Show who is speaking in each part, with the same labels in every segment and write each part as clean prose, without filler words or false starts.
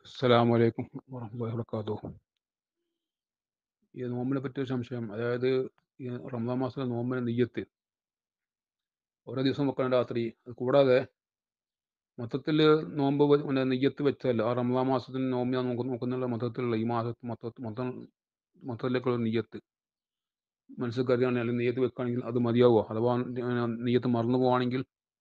Speaker 1: അസ്സലാമു അലൈക്കും വറഹ്മത്തുള്ളാഹി വബറകാതുഹു. ഈ നോമ്പിനെ പറ്റി ഒരു സംശയം. അതായത് ഈ റമദാൻ മാസത്തിലെ നോമ്പിന് നിയ്യത്ത് ഓരോ ദിവസം വെക്കണം രാത്രി. അത് കൂടാതെ മൊത്തത്തിൽ നോമ്പ് പിന്നെ നിയ്യത്ത് വെച്ചല്ല ആ റമദാൻ മാസത്തിന് നോമ്പ് ഞാൻ നോക്കുന്നുള്ള മൊത്തത്തിലുള്ള ഈ മാസത്ത് മൊത്തത്തിലേക്കുള്ള നിയ്യത്ത് മനസ്സിൽ കരുതുകയാണെങ്കിൽ അല്ലെങ്കിൽ നിയ്യത്ത് വെക്കുകയാണെങ്കിൽ അത് മതിയാവുമോ? അഥവാ നിയ്യത്ത് മറന്നു പോവുകയാണെങ്കിൽ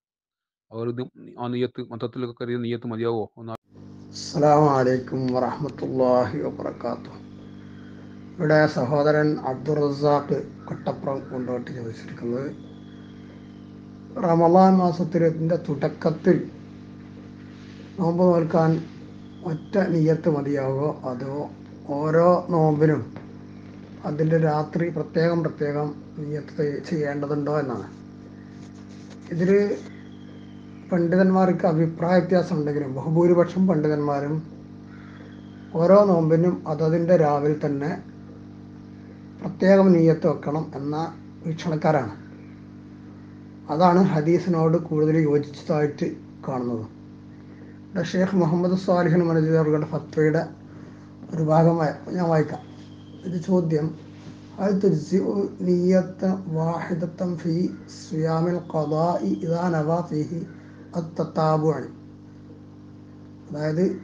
Speaker 1: ആ നിയ്യത്ത് മൊത്തത്തിലൊക്കെ കരുതിയ നിയ്യത്ത് മതിയാവുമോ?
Speaker 2: അസ്സലാമു അലൈക്കും വറഹ്മത്തുള്ളാഹി വബറകാതുഹു. ഇവിടെ സഹോദരൻ അബ്ദുൾ റസാഖ് കട്ടപ്പുറം കൊണ്ടോട്ട് ചോദിച്ചിരിക്കുന്നത്, റമദാൻ മാസത്തിൻ്റെ തുടക്കത്തിൽ നോമ്പ് നോൽക്കാൻ ഒറ്റ നിയ്യത്ത് മതിയാവുമോ, അതോ ഓരോ നോമ്പിനും അതിൻ്റെ രാത്രി പ്രത്യേകം നിയ്യത്ത് ചെയ്യേണ്ടതുണ്ടോ എന്നാണ്. ഇതിൽ പണ്ഡിതന്മാർക്ക് അഭിപ്രായ വ്യത്യാസം ഉണ്ടെങ്കിലും ബഹുഭൂരിപക്ഷം പണ്ഡിതന്മാരും ഓരോ നോമ്പിനും അതതിൻ്റെ രാവിലെ തന്നെ പ്രത്യേകം നിയ്യത്ത് വെക്കണം എന്ന വീക്ഷണക്കാരാണ്. അതാണ് ഹദീസിനോട് കൂടുതൽ യോജിച്ചതായിട്ട് കാണുന്നത്. ഷെയ്ഖ് മുഹമ്മദ് സ്വാലിഹ് മൻജൂർ അവരുടെ ഫത്വയുടെ ഒരു ഭാഗം ഞാൻ വായിക്കാം. ഇത് ചോദ്യം: ഹൽ തുജ്സിഉ നിയ്യത വാഹിദതൻ ഫീ സിയാമിൽ ഖദാഇ ഇദാ നവാ ഫീഹി അത്തതാബുഅ. അതായത്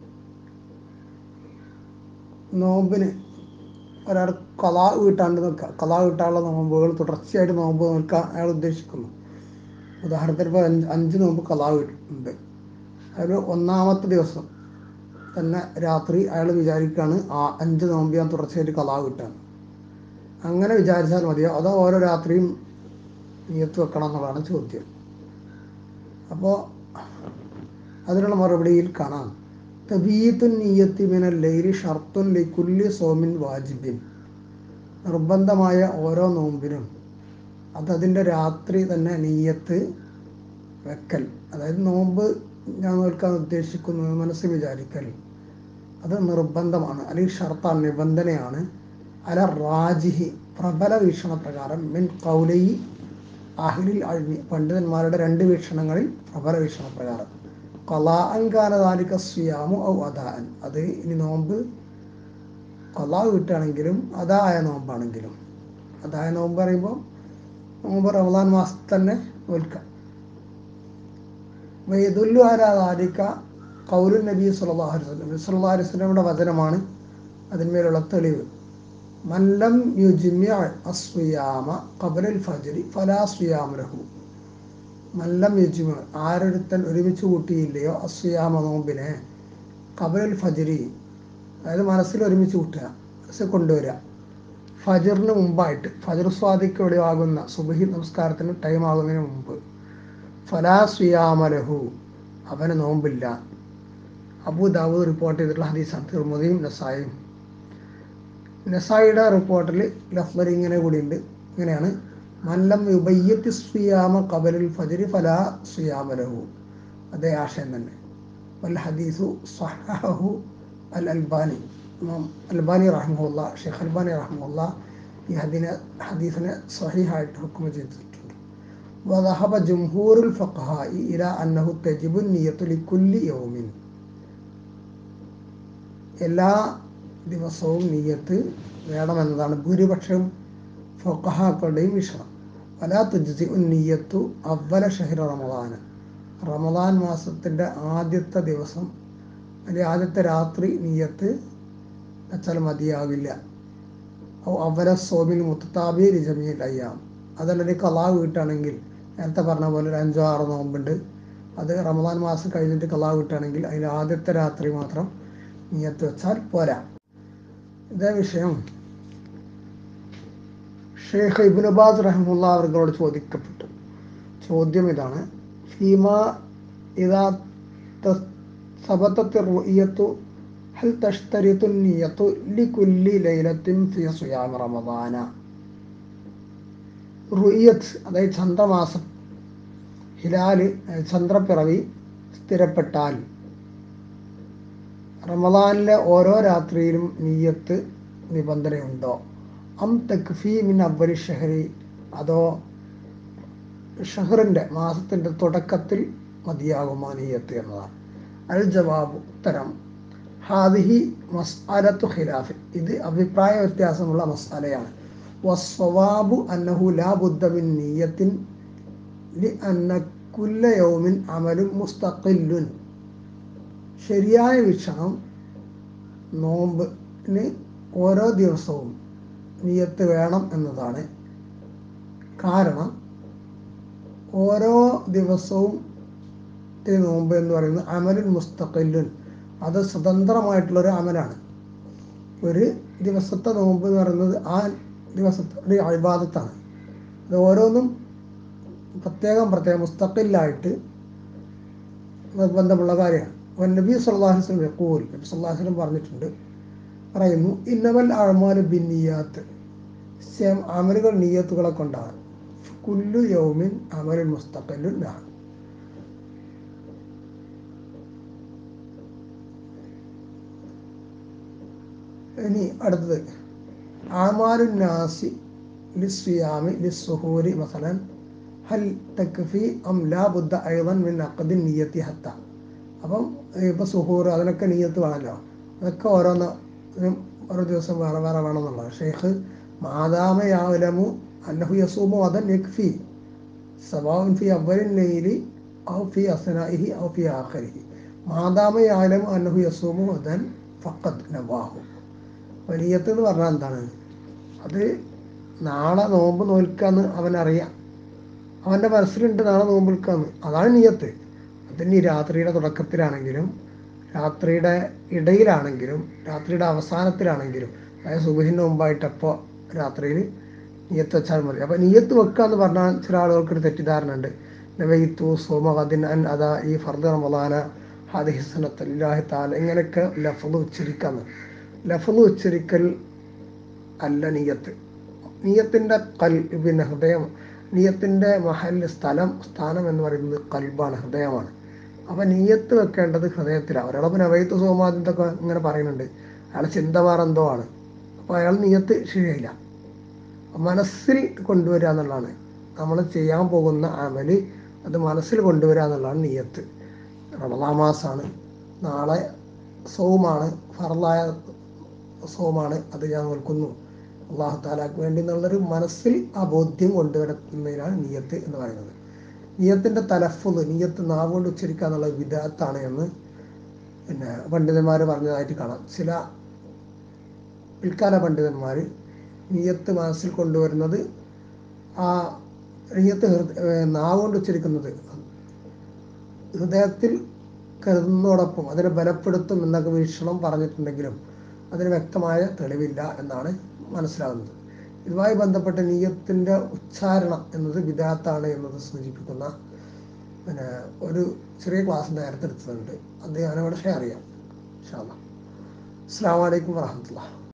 Speaker 2: നോമ്പിന് ഒരാൾ ഖളാ വീട്ടാണ്ട് നിൽക്കുക, ഖളാ വീട്ടാനുള്ള നോമ്പുകൾ തുടർച്ചയായിട്ട് നോമ്പ് നിൽക്കാൻ അയാൾ ഉദ്ദേശിക്കുന്നു. ഉദാഹരണത്തിന് ഇപ്പോൾ 5 നോമ്പ് ഖളാ ഉണ്ട്. അതിൽ ഒന്നാമത്തെ ദിവസം തന്നെ രാത്രി അയാൾ വിചാരിക്കുകയാണ് ആ 5 നോമ്പ് ഞാൻ തുടർച്ചയായിട്ട് ഖളാ വീട്ടാണ്. അങ്ങനെ വിചാരിച്ചാൽ മതിയോ, അതോ ഓരോ രാത്രിയും നിയ്യത്ത് വെക്കണം എന്നുള്ളതാണ് ചോദ്യം. അപ്പോൾ അതിനുള്ള മറുപടിയിൽ കാണാം: തബീത്തുൻ നിയ്യത്തി മിനൽ ലൈലി ഷർത്തുൻ ലികുല്ലി സോമിൻ വാജിബിൻ. നിർബന്ധമായ ഓരോ നോമ്പിനും അതതിൻ്റെ രാത്രി തന്നെ നിയ്യത്ത് വെക്കൽ, അതായത് നോമ്പ് ഞാൻ നോൽക്കാൻ ഉദ്ദേശിക്കുന്നത് മനസ്സിൽ വിചാരിക്കൽ, അത് നിർബന്ധമാണ്, അല്ലെങ്കിൽ ഷർത്താണ്, നിബന്ധനയാണ്. അല റാജിഹി, പ്രബല വീക്ഷണപ്രകാരം, മിൻ ഖൗലി അഹ്ലിൽ അൽമി, പണ്ഡിതന്മാരുടെ 2 വീക്ഷണങ്ങളിൽ പ്രബല വീക്ഷണപ്രകാരം. ഖളാഅൻ കാന ദാലിക സിയാമു ഔ അദാഅൻ, അത് ഇനി നോമ്പ് ഖളാ വീട്ടാണെങ്കിലും അതായ നോമ്പാണെങ്കിലും. അതായ നോമ്പ് പറയുമ്പോൾ നോമ്പ് റമദാൻ മാസത്തിൽ തന്നെ നോൽക്കാം. വയദുല്ലു അലാ ദാലിക ഖൗലു നബി സല്ലല്ലാഹു അലൈഹി വസല്ലം, നബി സല്ലല്ലാഹു അലൈഹി വസല്ലമയുടെ വചനമാണ് അതിന്മേലുള്ള തെളിവ്. മൻ ലം യുജ്മിഅ അസ്സിയാമ ഖബ്ലൽ ഫജ്രി ഫലാ സിയാമ ലഹു. മൻ ലം യുജ്മിഅ, ആരൊരുത്തൻ ഒരുമിച്ച് കൂട്ടിയില്ലയോ, അസ്സിയാമ നോമ്പിനെ, ഖബ്ലൽ ഫജ്രി, അതായത് മനസ്സിൽ ഒരുമിച്ച് കൂട്ടുക, മനസ്സിൽ കൊണ്ടുവരിക, ഫജറിന് മുമ്പായിട്ട്, ഫജർ സ്വാദിക്ക് വെളിവാകുന്ന സുബ്ഹി നമസ്കാരത്തിന് ടൈം ആകുന്നതിന് മുമ്പ്, ഫലാ സിയാമ ലഹു, അവന് നോമ്പില്ല. അബൂ ദാവൂദ് റിപ്പോർട്ട് ചെയ്തിട്ടുള്ള ഹദീസാണ്, തിർമിദിയും നസായിയും. നസായിയുടെ റിപ്പോർട്ടിൽ ലഫ്ള് ഇങ്ങനെ കൂടിയുണ്ട്, ഇങ്ങനെയാണ്: മല്ലം യുബയ്യത്തി സിയാമ ഖബലുൽ ഫജ്രി ഫലാ സിയാമ ലഹു. അതേ ആശയം തന്നെ. വൽ ഹദീസു സ്വഹഹഹു അൽ അൽബാനി, ഇമാം അൽബാനി റഹ്മഹുല്ലാ, ഷെയ്ഖ് അൽബാനി റഹ്മഹുല്ലാ ഈ ഹദീസിനെ സ്വഹീഹായിട്ട് ഹുക്മ ചെയ്തിട്ടുണ്ട്. വദഹബ ജംഹൂറുൽ ഫഖഹാഇ ഇലാ അന്നഹു തജിബു നിയ്യത്തു ലികുല്ലി യൗമിൻ. എല്ലാ ദിവസവും നിയ്യത്ത് വേണമെന്നതാണ് ഭൂരിപക്ഷം ഫഖഹാക്കളുടെയും വീക്ഷണം. വലാ തുജ്സിഉ നിയ്യത്തു അവ്വല ഷഹ്രി റമദാൻ, റമദാൻ മാസത്തിൻ്റെ ആദ്യത്തെ ദിവസം അല്ലെങ്കിൽ ആദ്യത്തെ രാത്രി നിയ്യത്ത് വെച്ചാൽ മതിയാവില്ല. അവല സോമിൽ മുത്തതാബി ലിജമീൽ അയ്യാം, അതല്ലെങ്കിൽ ഖളാ വീട്ടാണെങ്കിൽ നേരത്തെ പറഞ്ഞ പോലെ ഒരു 5-6 നോമ്പുണ്ട്, അത് റമദാൻ മാസം കഴിഞ്ഞിട്ട് ഖളാ വീട്ടാണെങ്കിൽ അതിൽ ആദ്യത്തെ രാത്രി മാത്രം നിയ്യത്ത് വെച്ചാൽ പോരാ. ഇതേ വിഷയം ഷെയ്ഖ് ഇബ്നു ബാസ് റഹ്മത്തുള്ളാഹി അവர்களോട് ചോദിക്കപ്പെട്ടു. ചോദ്യം ഇതാണ്: ഫീമാ ഇദാ സബതത്ത് റുഇയത്തു ഹൽ തഷ്തരിതു നിയ്യത്തു ലികുല്ലി ലൈലത്തിൻ ഫീ സിയാം റമദാന. റുഇയത്ത്, അതായത് ചന്ദ്രമാസം, ഹിലാല്, ചന്ദ്രപ്പിറവി സ്ഥിരപ്പെട്ടാൽ റമദാനിലെ ഓരോ രാത്രിയിലും നിയ്യത്ത് നിബന്ധനയുണ്ടോ? അം തക്ഫി മിൻ അവ്വലി ഷഹരി, അതോ ഷഹറിൻ്റെ, മാസത്തിൻ്റെ തുടക്കത്തിൽ മതിയാകുമോ നിയ്യത്ത് എന്നതാണ്. അൽ ജവാബ്, ഉത്തരം: ഹാദിഹി മസ്അലത്തു ഖിലാഫ്, ഇത് അഭിപ്രായ വ്യത്യാസമുള്ള മസ്അലയാണ്. വസ്സവാബു അന്നഹു ലാ ബുദ്ദ മിൻ നിയ്യത്തിൻ ലിഅന്ന കുല്ല യൗമിൻ അമലുൻ മുസ്തഖില്ലുൻ. ശരിയായ വീക്ഷണം നോമ്പിന് ഓരോ ദിവസവും നിയ്യത്ത് വേണം എന്നതാണ്. കാരണം ഓരോ ദിവസവും നോമ്പ് എന്ന് പറയുന്നത് അമലുൻ മുസ്തഖില്ലുൻ, അത് സ്വതന്ത്രമായിട്ടുള്ളൊരു അമലാണ്. ഒരു ദിവസത്തെ നോമ്പ് എന്ന് പറയുന്നത് ആ ദിവസത്തെ ഒരു ഇബാദത്താണ്. അത് ഓരോന്നും പ്രത്യേകം മുസ്തഖില്ലായിട്ട് നിർബന്ധമുള്ള കാര്യമാണ്. നബി സല്ലല്ലാഹു അലൈഹി വസല്ലം യഖൂൽ, നബി സല്ലല്ലാഹു അലൈഹി വസല്ലം പറഞ്ഞിട്ടുണ്ട്, പറയുന്നു, ഇന്നമൽ അഅ്മാലു ബിന്നിയാത്ത്, അമലുകൾ നിയ്യത്തുകളെ കൊണ്ടാണ്. കുല്ലു യൗമിൻ അമലുൻ മുസ്തഖില്ലുൻ ലഹു. ഇനി അടുത്തത്, അഅ്മാലുൻ നാസി ലിസ്സിയാമി ലിസ്സുഹൂരി മസലൻ ഹൽ തക്ഫി അം ലാ ബുദ്ദ അയ്ളൻ മിൻ അഖ്ദിൻ നിയ്യത്തി ഹത്ത. അപ്പം ഇപ്പോൾ സുഹൂർ അതിനൊക്കെ നിയ്യത്ത് വേണമല്ലോ, അതൊക്കെ ഓരോ ദിവസം വേറെ വേറെ വേണമെന്നുള്ളത്. ഷെയ്ഖ് മാദാമ യഅലമു അന്നഹു യസൂമു അദൻ യക്ഫി സവാഉൻ ഫി അവ്വലിൽ ലൈലി ഔ ഫി അസ്നാഇഹി ഔ ഫി ആഖിരിഹി. മാദാമ യഅലമു അന്നഹു യസൂമു അദൻ ഫഖദ് നവാഹു. നിയ്യത്ത് എന്ന് പറഞ്ഞാൽ എന്താണ്? അത് നാളെ നോമ്പ് നോൽക്കാന്ന് അവനറിയാം, അവൻ്റെ മനസ്സിലുണ്ട് നാളെ നോമ്പ് നിൽക്കാന്ന്, അതാണ് നിയ്യത്ത്. അതിന് രാത്രിയുടെ തുടക്കത്തിലാണെങ്കിലും രാത്രിയുടെ ഇടയിലാണെങ്കിലും രാത്രിയുടെ അവസാനത്തിലാണെങ്കിലും, അതായത് സുബഹിന് മുമ്പായിട്ടപ്പോൾ രാത്രിയിൽ നിയ്യത്ത് വെച്ചാൽ മതി. അപ്പോൾ നിയ്യത്ത് വെക്കുക എന്ന് പറഞ്ഞാൽ ചില ആളുകൾക്കൊരു തെറ്റിദ്ധാരണ ഉണ്ട്. നവൈത്തു സോമഗദിൻ അൻ അതാ ഈ ഫർദ് റമളാന ഹാദിഹി സനത്ത് ലില്ലാഹി തആല, ഇങ്ങനെയൊക്കെ ലഫ്ള് ഉച്ചരിക്കാന്ന്. ലഫ്ള് ഉച്ചരിക്കൽ അല്ല നിയ്യത്ത്. നിയ്യത്തിൻ്റെ ഹൃദയം, നിയ്യത്തിൻ്റെ സ്ഥാനം എന്ന് പറയുന്നത് കൽബാണ്, ഹൃദയമാണ്. അപ്പം നിയ്യത്ത് വെക്കേണ്ടത് ഹൃദയത്തിലാണ്. ഒരാളപ്പോൾ നവൈത്ത് സോമാദിന്തൊക്കെ ഇങ്ങനെ പറയുന്നുണ്ട്, അയാളെ ചിന്ത വേറെന്തോ ആണ്, അപ്പോൾ അയാൾ നിയ്യത്ത് ശരിയായില്ല. മനസ്സിൽ കൊണ്ടുവരിക എന്നുള്ളതാണ് നമ്മൾ ചെയ്യാൻ പോകുന്ന അമല്, അത് മനസ്സിൽ കൊണ്ടുവരിക എന്നുള്ളതാണ് നിയ്യത്ത്. റമളാൻ മാസമാണ്, നാളെ സൗമാണ്, ഫർളായ സൗമാണ്, അത് ഞാൻ നോൽക്കുന്നു അല്ലാഹു തആലക്ക് വേണ്ടി എന്നുള്ളൊരു മനസ്സിൽ ആ ബോധ്യം കൊണ്ടുവരുന്നതിനാണ് നിയ്യത്ത് എന്ന് പറയുന്നത്. നിയ്യത്തിൻ്റെ തലഫുദ്, നിയ്യത്ത് നാവ് കൊണ്ട് ഉച്ചരിക്കുക എന്നുള്ളത് വിദഅത്താണ് എന്ന് പണ്ഡിതന്മാർ പറഞ്ഞതായിട്ട് കാണാം. ചില പിൽക്കാല പണ്ഡിതന്മാർ നിയ്യത്ത് മനസ്സിൽ കൊണ്ടുവരുന്നത്, ആ നിയ്യത്ത് നാവ് കൊണ്ട് ഉച്ചരിക്കുന്നത് ഹൃദയത്തിൽ കരുതുന്നതോടൊപ്പം അതിനെ ബലപ്പെടുത്തും എന്നൊക്കെ വീക്ഷണം പറഞ്ഞിട്ടുണ്ടെങ്കിലും അതിന് വ്യക്തമായ തെളിവില്ല എന്നാണ് മനസ്സിലാകുന്നത്. ഇതുമായി ബന്ധപ്പെട്ട നിയ്യത്തിൻ്റെ ഉച്ചാരണം എന്നത് ബിദഅത്താണ് എന്നത് സൂചിപ്പിക്കുന്ന ഒരു ചെറിയ ക്ലാസ് നേരത്തെ എടുത്തിട്ടുണ്ട്, അത് ഞാനവിടെ ഷെയർ ചെയ്യാം ഇൻഷാ അല്ലാഹ്. അസ്സലാമു അലൈക്കും വറഹ്മത്തുള്ളാഹി.